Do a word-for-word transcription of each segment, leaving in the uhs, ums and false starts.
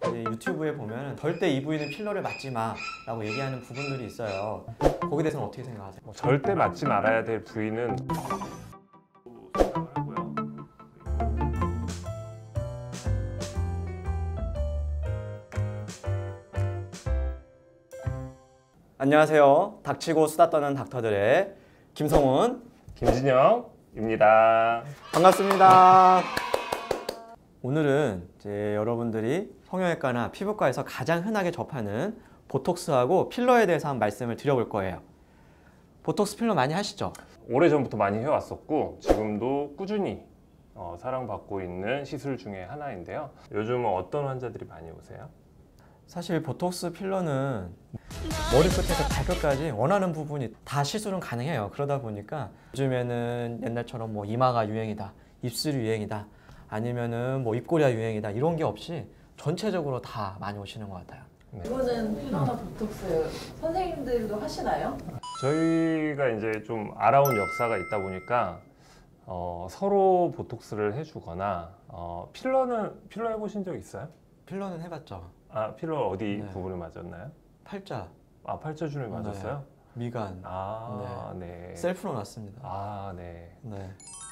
이제 유튜브에 보면 절대 이 부위는 필러를 맞지 마 라고 얘기하는 부분들이 있어요. 거기에 대해서는 어떻게 생각하세요? 뭐 절대 맞지 말아야 될 부위는 하고요. 안녕하세요. 닥치고 수다 떠는 닥터들의 김성훈, 김진영입니다. 반갑습니다. 오늘은 이제 여러분들이 성형외과나 피부과에서 가장 흔하게 접하는 보톡스하고 필러에 대해서 한번 말씀을 드려볼 거예요. 보톡스 필러 많이 하시죠? 오래전부터 많이 해왔었고 지금도 꾸준히 어, 사랑받고 있는 시술 중에 하나인데요. 요즘은 어떤 환자들이 많이 오세요? 사실 보톡스 필러는 머리끝에서 발끝까지 원하는 부분이 다 시술은 가능해요. 그러다 보니까 요즘에는 옛날처럼 뭐 이마가 유행이다, 입술이 유행이다, 아니면은 뭐 입꼬리가 유행이다 이런 게 없이 전체적으로 다 많이 오시는 것 같아요. 네. 이거는 필러나 보톡스 선생님들도 하시나요? 저희가 이제 좀 알아온 역사가 있다 보니까 어, 서로 보톡스를 해주거나 어, 필러는 필러 해보신 적 있어요? 필러는 해봤죠. 아 필러 어디 네. 부분을 맞았나요? 팔자, 아 팔자주름이 맞았어요? 네. 미간, 아 네. 셀프로 났습니다. 아 네. 네.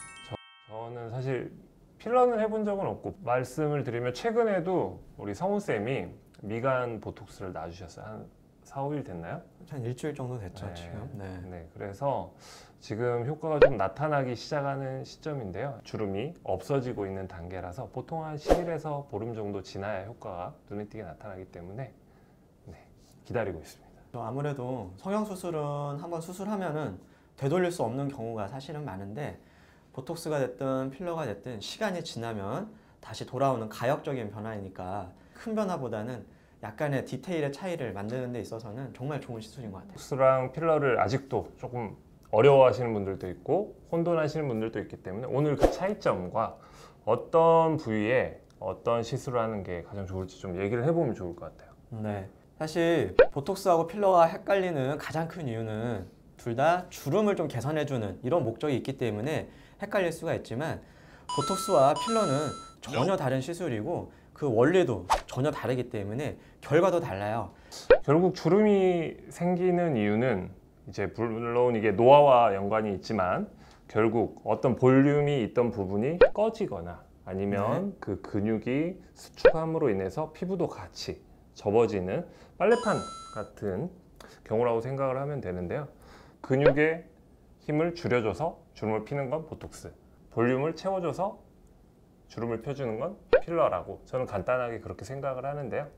저는 사실 필러는 해본 적은 없고 말씀을 드리면 최근에도 우리 성훈 쌤이 미간 보톡스를 놔주셨어요. 한 사, 오 일 됐나요? 한 일주일 정도 됐죠. 네. 지금. 네. 네, 그래서 지금 효과가 좀 나타나기 시작하는 시점인데요. 주름이 없어지고 있는 단계라서 보통 한 십 일에서 보름 정도 지나야 효과가 눈에 띄게 나타나기 때문에 네, 기다리고 있습니다. 아무래도 성형수술은 한번 수술하면은 되돌릴 수 없는 경우가 사실은 많은데 보톡스가 됐든 필러가 됐든 시간이 지나면 다시 돌아오는 가역적인 변화이니까 큰 변화보다는 약간의 디테일의 차이를 만드는 데 있어서는 정말 좋은 시술인 것 같아요. 보톡스랑 필러를 아직도 조금 어려워하시는 분들도 있고 혼돈하시는 분들도 있기 때문에 오늘 그 차이점과 어떤 부위에 어떤 시술을 하는 게 가장 좋을지 좀 얘기를 해보면 좋을 것 같아요. 네, 사실 보톡스하고 필러가 헷갈리는 가장 큰 이유는 둘 다 주름을 좀 개선해주는 이런 목적이 있기 때문에 헷갈릴 수가 있지만 보톡스와 필러는 전혀 다른 시술이고 그 원리도 전혀 다르기 때문에 결과도 달라요. 결국 주름이 생기는 이유는 이제 물론 이게 노화와 연관이 있지만 결국 어떤 볼륨이 있던 부분이 꺼지거나 아니면 네. 그 근육이 수축함으로 인해서 피부도 같이 접어지는 빨래판 같은 경우라고 생각을 하면 되는데요. 근육의 힘을 줄여줘서 주름을 피는 건 보톡스, 볼륨을 채워줘서 주름을 펴주는 건 필러라고 저는 간단하게 그렇게 생각을 하는데요.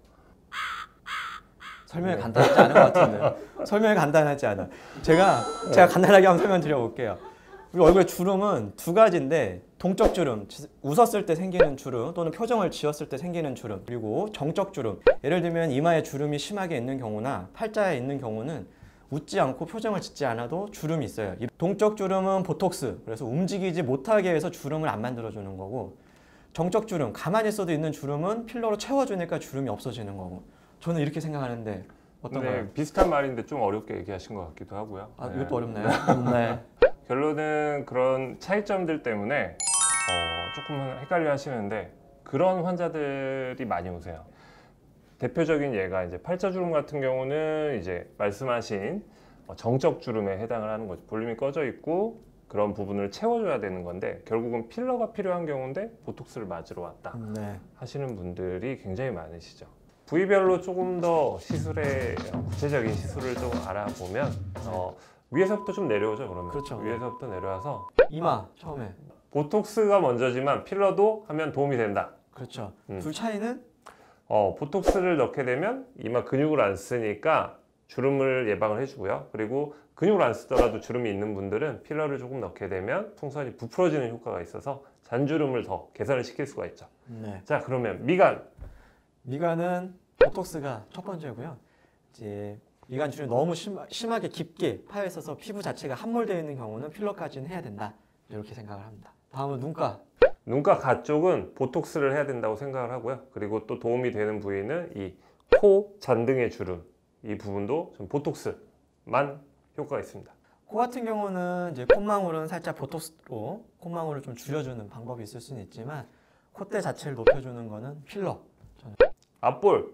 설명이 네. 간단하지 않은 것 같은데 설명이 간단하지 않아. 제가 제가 간단하게 한번 설명 드려볼게요. 우리 얼굴의 주름은 두 가지인데 동적 주름, 웃었을 때 생기는 주름 또는 표정을 지었을 때 생기는 주름, 그리고 정적 주름. 예를 들면 이마에 주름이 심하게 있는 경우나 팔자에 있는 경우는 웃지 않고 표정을 짓지 않아도 주름이 있어요. 이 동적 주름은 보톡스, 그래서 움직이지 못하게 해서 주름을 안 만들어주는 거고, 정적 주름, 가만히 있어도 있는 주름은 필러로 채워주니까 주름이 없어지는 거고. 저는 이렇게 생각하는데 어떤가요? 네, 비슷한 말인데 좀 어렵게 얘기하신 것 같기도 하고요. 아, 네. 이것도 어렵나요? 네. 결론은 그런 차이점들 때문에 어, 조금 헷갈려 하시는데 그런 환자들이 많이 오세요. 대표적인 예가 이제 팔자주름 같은 경우는 이제 말씀하신 정적 주름에 해당을 하는 거죠. 볼륨이 꺼져 있고 그런 부분을 채워줘야 되는 건데 결국은 필러가 필요한 경우인데 보톡스를 맞으러 왔다 네. 하시는 분들이 굉장히 많으시죠. 부위별로 조금 더 시술의 구체적인 시술을 좀 알아보면 어, 위에서부터 좀 내려오죠. 그러면 그렇죠. 위에서부터 내려와서 이마 처음에. 보톡스가 먼저지만 필러도 하면 도움이 된다. 그렇죠. 음. 둘 차이는 어, 보톡스를 넣게 되면 이마 근육을 안 쓰니까 주름을 예방을 해주고요. 그리고 근육을 안 쓰더라도 주름이 있는 분들은 필러를 조금 넣게 되면 풍선이 부풀어지는 효과가 있어서 잔주름을 더 개선을 시킬 수가 있죠. 네. 자, 그러면 미간. 미간은 보톡스가 첫 번째고요. 이제 미간 주름이 너무 심, 심하게 깊게 파여 있어서 피부 자체가 함몰되어 있는 경우는 필러까지는 해야 된다. 이렇게 생각을 합니다. 다음은 눈가. 눈가 가쪽은 보톡스를 해야 된다고 생각을 하고요. 그리고 또 도움이 되는 부위는 이 코 잔등의 주름, 이 부분도 좀 보톡스만 효과가 있습니다. 코 같은 경우는 이제 콧망울은 살짝 보톡스로 콧망울을 좀 줄여주는 방법이 있을 수는 있지만 콧대 자체를 높여주는 거는 필러. 앞볼.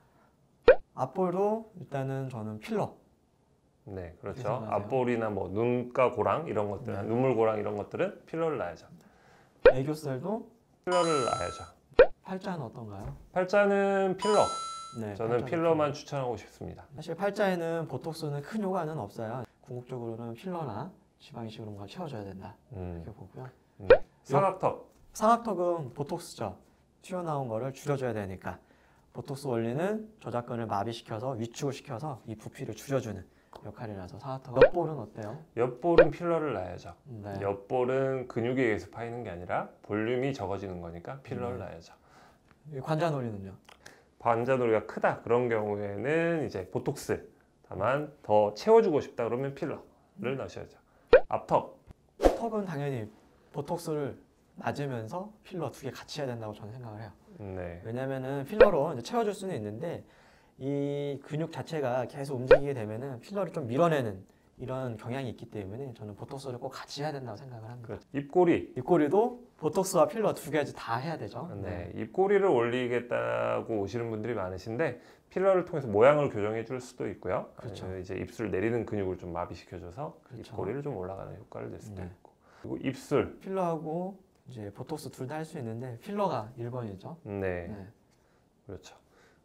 앞볼도 일단은 저는 필러. 네, 그렇죠. 생각하세요? 앞볼이나 뭐 눈가 고랑 이런 것들, 네. 눈물 고랑 이런 것들은 필러를 놔야죠. 애교살도 필러를 놔야죠. 팔자는 어떤가요? 팔자는 필러. 네, 저는 팔자는 필러만 추천하고 싶습니다. 사실 팔자에는 보톡스는 큰 효과는 없어요. 궁극적으로는 필러나 지방 이식으로 뭔가 채워줘야 된다 음. 이렇게 보고요. 네. 사각턱. 상악턱은 보톡스죠. 튀어나온 거를 줄여줘야 되니까 보톡스 원리는 저작근을 마비시켜서 위축을 시켜서 이 부피를 줄여주는 역할이라서 상악턱. 옆볼은 어때요? 옆볼은 필러를 놔야죠. 네. 옆볼은 근육에 의해서 파이는 게 아니라 볼륨이 적어지는 거니까 필러를 네. 놔야죠. 이 관자놀이는요? 관자놀이가 크다 그런 경우에는 이제 보톡스, 다만 더 채워주고 싶다 그러면 필러를 넣으셔야죠. 앞턱. 턱은 당연히 보톡스를 맞으면서 필러 두 개 같이 해야 된다고 저는 생각을 해요. 네. 왜냐면은 필러로 이제 채워줄 수는 있는데 이 근육 자체가 계속 움직이게 되면은 필러를 좀 밀어내는 이런 경향이 있기 때문에 저는 보톡스를 꼭 같이 해야 된다고 생각을 합니다. 그렇죠. 입꼬리. 입꼬리도 보톡스와 필러 두 가지 다 해야 되죠. 네. 입꼬리를 올리겠다고 오시는 분들이 많으신데 필러를 통해서 모양을 교정해 줄 수도 있고요. 그렇죠. 아니면 이제 입술 내리는 근육을 좀 마비시켜줘서 그렇죠. 입꼬리를 좀 올라가는 효과를 낼 수도 네. 있고. 그리고 입술. 필러하고 이제 보톡스 둘 다 할 수 있는데 필러가 일 번이죠. 네. 네. 그렇죠.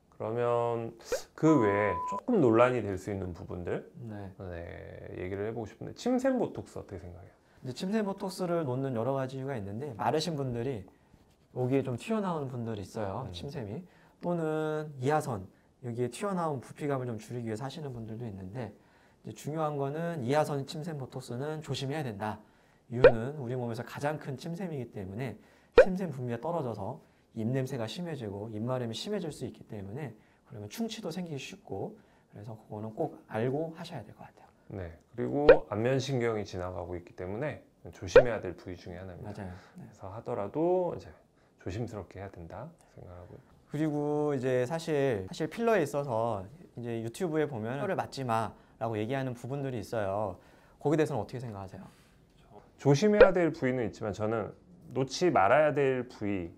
그러면 그 외에 조금 논란이 될 수 있는 부분들 네. 네, 얘기를 해보고 싶은데 침샘 보톡스 어떻게 생각해요? 이제 침샘 보톡스를 놓는 여러 가지 이유가 있는데 마르신 분들이 여기에 좀 튀어나오는 분들이 있어요. 음. 침샘이 또는 이하선 여기에 튀어나온 부피감을 좀 줄이기 위해서 하시는 분들도 있는데 이제 중요한 거는 이하선 침샘 보톡스는 조심해야 된다. 이유는 우리 몸에서 가장 큰 침샘이기 때문에 침샘 분비가 떨어져서 입냄새가 심해지고 입마름이 심해질 수 있기 때문에 그러면 충치도 생기기 쉽고 그래서 그거는 꼭 알고 하셔야 될 것 같아요. 네. 그리고 안면신경이 지나가고 있기 때문에 조심해야 될 부위 중에 하나입니다. 맞아요. 네. 그래서 하더라도 이제 조심스럽게 해야 된다 생각하고요. 그리고 이제 사실 사실 필러에 있어서 이제 유튜브에 보면 필러를 맞지 마라고 얘기하는 부분들이 있어요. 거기에 대해서는 어떻게 생각하세요? 조심해야 될 부위는 있지만 저는 놓지 말아야 될 부위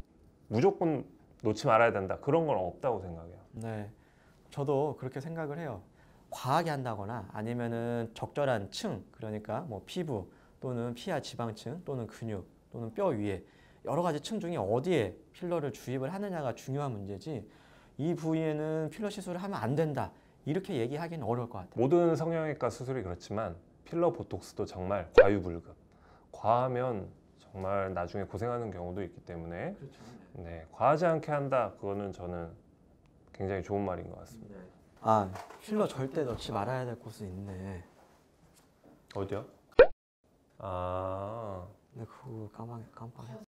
무조건 놓지 말아야 된다 그런 건 없다고 생각해요. 네, 저도 그렇게 생각을 해요. 과하게 한다거나 아니면은 적절한 층, 그러니까 뭐 피부 또는 피하 지방층 또는 근육 또는 뼈 위에 여러 가지 층 중에 어디에 필러를 주입을 하느냐가 중요한 문제지 이 부위에는 필러 시술을 하면 안 된다 이렇게 얘기하기는 어려울 것 같아요. 모든 성형외과 수술이 그렇지만 필러 보톡스도 정말 과유불급. 과하면 정말 나중에 고생하는 경우도 있기 때문에 그렇죠. 네, 과하지 않게 한다 그거는 저는 굉장히 좋은 말인 것 같습니다. 아, 필러 절대 넣지 말아야 될 곳은 있네. 어디요? 아, 근데 그거 깜빡 깜빡했어.